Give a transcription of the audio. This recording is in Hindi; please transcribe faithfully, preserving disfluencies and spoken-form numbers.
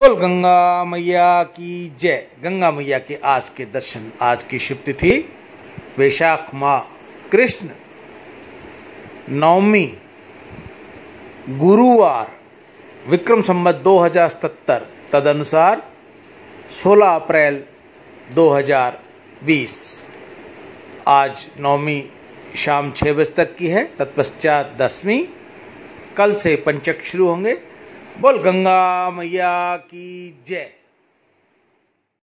बोल गंगा मैया की जय। गंगा मैया के आज के दर्शन। आज की शुभ तिथि वैशाख माह कृष्ण नवमी गुरुवार विक्रम संवत दो हजार सत्तर तदनुसार सोलह अप्रैल दो हजार बीस। आज नवमी शाम छः बजे तक की है, तत्पश्चात दसवीं। कल से पंचक शुरू होंगे। बोल गंगा मैया की जय।